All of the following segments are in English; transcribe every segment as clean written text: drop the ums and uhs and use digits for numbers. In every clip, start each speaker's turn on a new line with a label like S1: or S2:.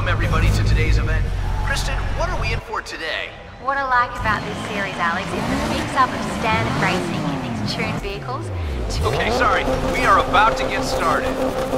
S1: welcome everybody to today's event. Kristen, what are we in for today?
S2: What I like about this series, Alex, is the mix-up of standard racing in these tuned vehicles.
S1: Okay, sorry. We are about to get started.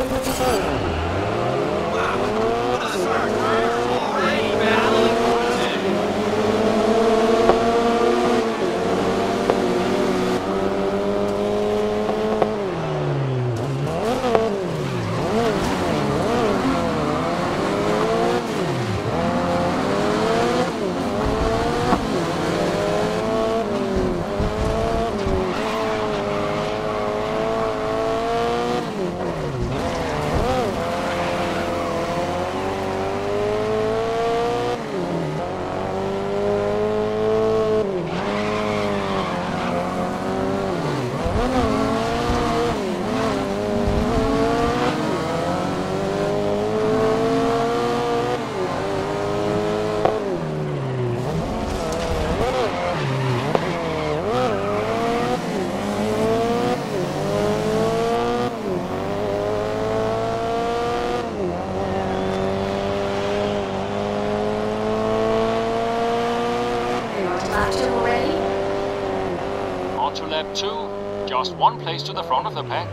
S3: On to lap 2, just one place to the front of the pack.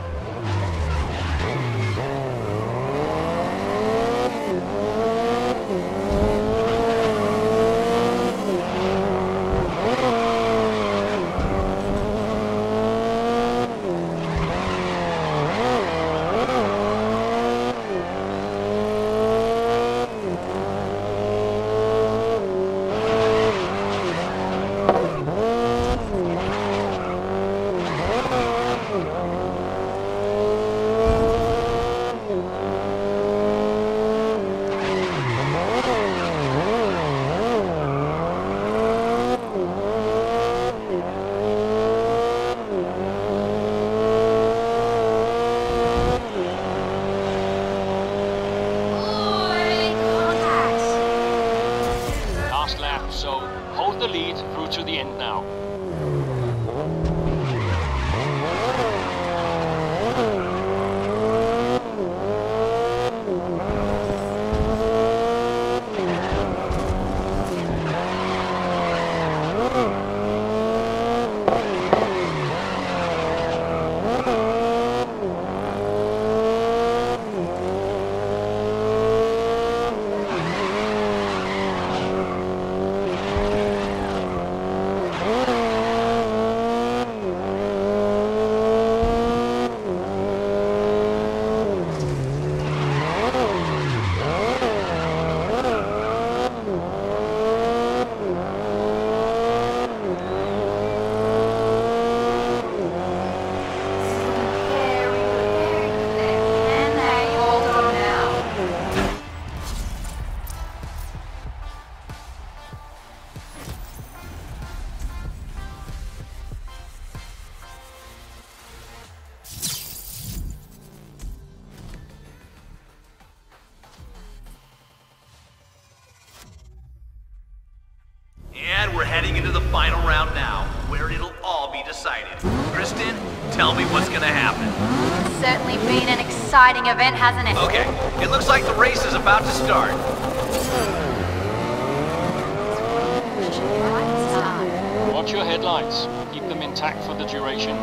S3: So hold the lead through to the end now.
S1: And we're heading into the final round now, where it'll all be decided. Kristen, tell me what's gonna happen.
S2: It's certainly been an exciting event, hasn't it?
S1: Okay, it looks like the race is about to start.
S3: Watch your headlights. Keep them intact for the duration.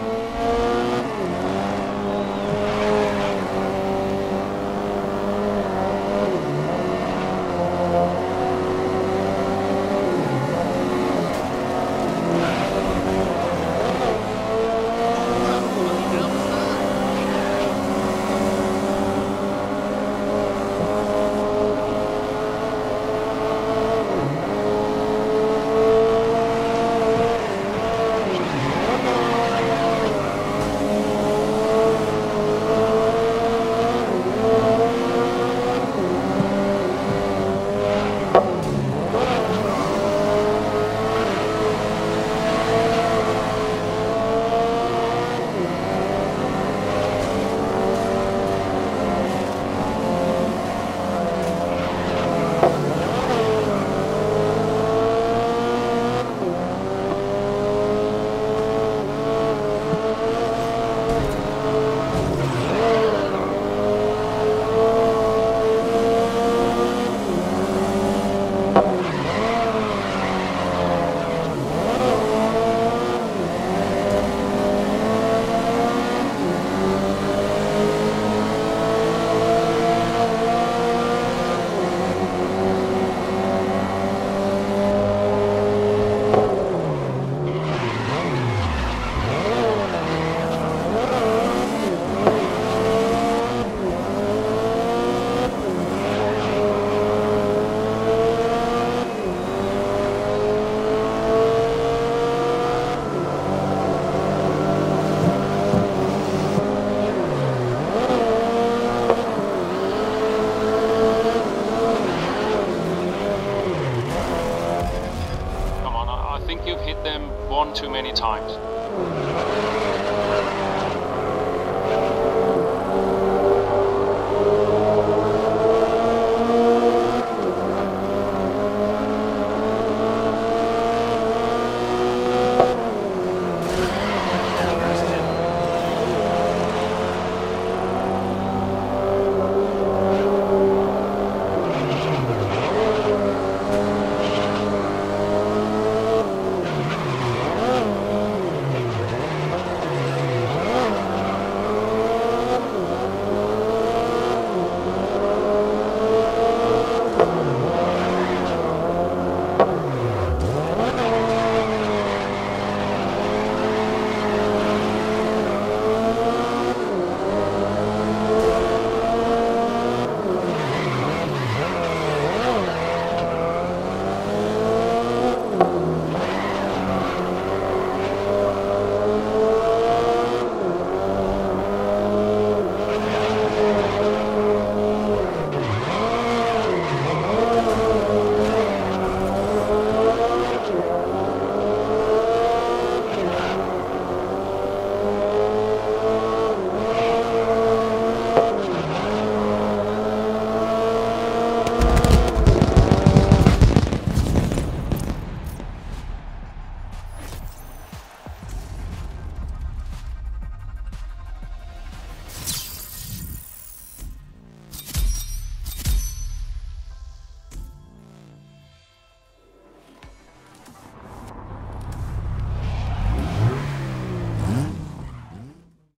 S3: times.